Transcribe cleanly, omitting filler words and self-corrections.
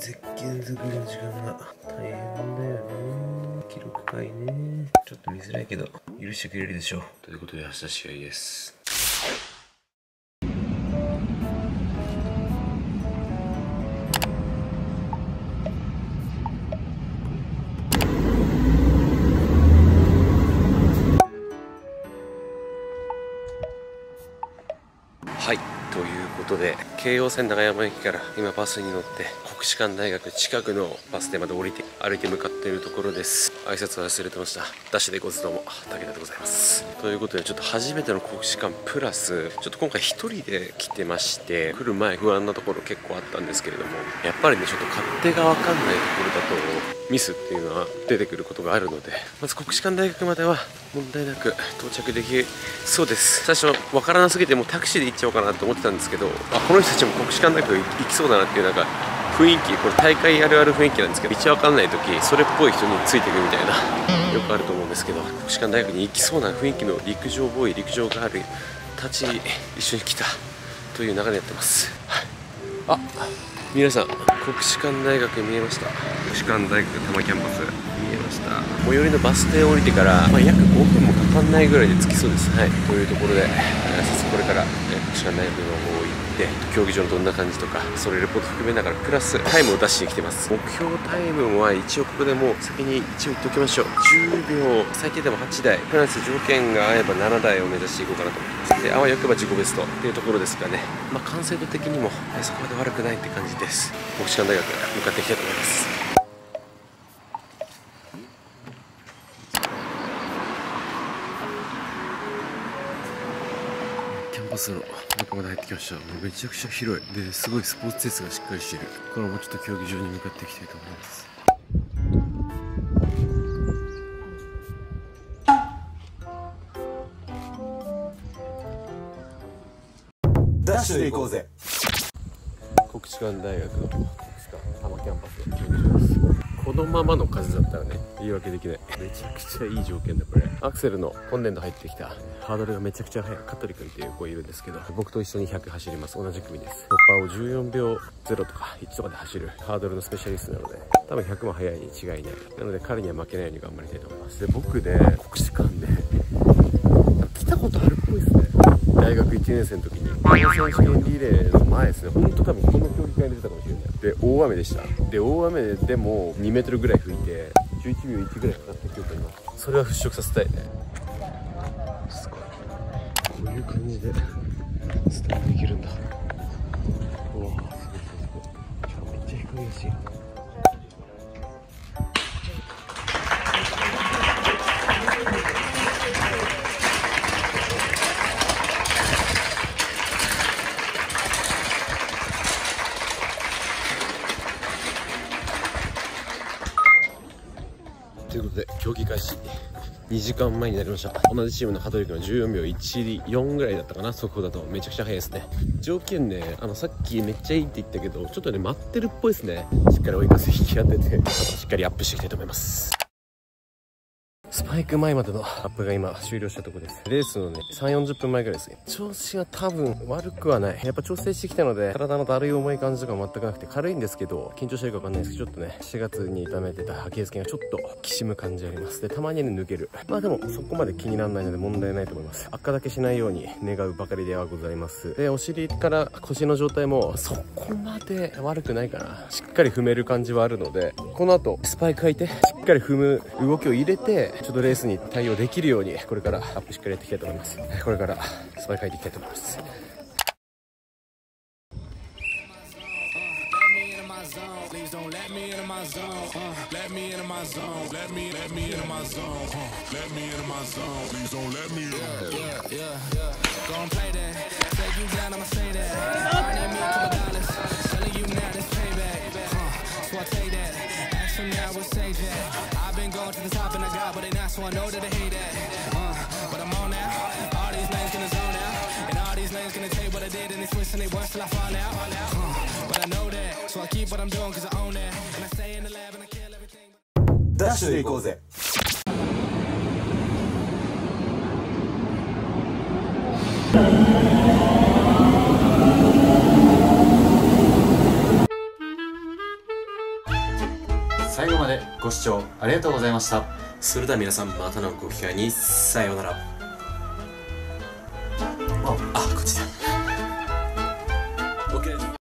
ゼッケン作りの時間が大変だよね。記録会ね。ちょっと見づらいけど許してくれるでしょう。ということで明日試合です。はい、ということで京葉線長山駅から今バスに乗って国士舘大学近くのバス停まで降りて歩いて向かっているところです。挨拶忘れてました。ダッシュでごつどうも武田でございます。ということでちょっと初めての国士舘プラスちょっと今回一人で来てまして、来る前不安なところ結構あったんですけれども、やっぱりねちょっと勝手が分かんないところだとミスっていうのは出てくることがあるので、まず国士舘大学までは問題なく到着できそうです。最初分からなすぎてもうタクシーで行っちゃおうかなと思ってたんですけど、この人たちも国士舘大学行きそうだなっていうなんか雰囲気、これ大会あるある雰囲気なんですけど、道分かんない時それっぽい人についていくみたいなよくあると思うんですけど、国士舘大学に行きそうな雰囲気の陸上ボーイ、陸上ガールたち一緒に来たという流れでやってます。あ、皆さん国士舘大学見えました。国士舘大学多摩キャンパス見えました。最寄りのバス停を降りてから、約5分もかかんないぐらいで着きそうです。はい、というところで早速これから国士舘大学の方行って競技場のどんな感じとかそれレポート含めながらプラスタイムを出しに来てます。目標タイムは一応ここでもう先に一応言っておきましょう。10秒最低でも8台プラス条件が合えば7台を目指していこうかなと思ってます。であわよくば自己ベストっていうところですかね。完成度的にもそこまで悪くないって感じです。国士舘大学向かっていきたいと思います。キャンパスの中まで入ってきました。もうめちゃくちゃ広いですごいスポーツ施設がしっかりしている。これもうちょっと競技場に向かっていきたいと思います。 ダッシュで行こうぜ。 国士舘大学の国士舘多摩キャンパスの競技場です。このままの風だったらね言い訳できない。めちゃくちゃいい条件だこれ。アクセルの今年度入ってきたハードルがめちゃくちゃ速い香取君っていう子いるんですけど、僕と一緒に100走ります。同じ組です。突破を14秒0とか1とかで走るハードルのスペシャリストなので、多分100も速いに違いない。なので彼には負けないように頑張りたいと思います。で僕で国士舘で来たことあるっぽいですね。大学1年生の時に選手権リレーの前ですね。本当多分この競技会に出たかもしれない。で大雨でした。で大雨でも2メートルぐらい吹いて11秒1ぐらいかかった記憶あります。それは払拭させたいね。すごいこういう感じでスタートできるんだ。うわーすごいすごい。めっちゃ低いですよ。ということで競技開始2時間前になりました。同じチームの羽鳥君は14秒14ぐらいだったかな。速報だとめちゃくちゃ速いですね。条件ねさっきめっちゃいいって言ったけどちょっとね待ってるっぽいですね。しっかり追い風引き当ててしっかりアップしていきたいと思います。スパイク前までのアップが今終了したところです。レースのね3、40分前ぐらいですね。調子は多分悪くはない。やっぱ調整してきたので体のだるい重い感じとか全くなくて軽いんですけど、緊張してるか分かんないですけどちょっとね4月に痛めてたアキレス腱がちょっときしむ感じあります。でたまにね抜ける。でもそこまで気にならないので問題ないと思います。悪化だけしないように願うばかりではございます。でお尻から腰の状態もそこまで悪くないかな。しっかり踏める感じはあるので、この後スパイク履いてしっかり踏む動きを入れてちょっとレースに対応できるようにこれからアップしっかりやっていきたいと思います。これからスパイク履いていきたいと思います。 So I know that they hate that, but I'm on now. All these lanes gonna zone out, and all these lanes gonna tell you what I did, and they twist and they worse till I fall out. But I know that, so I keep what I'm doing cause I own that, and I stay in the lab and I kill everything. ダッシュで行こうぜ。 最後までご視聴ありがとうございました。 それでは皆さんまたのご機会にさようなら。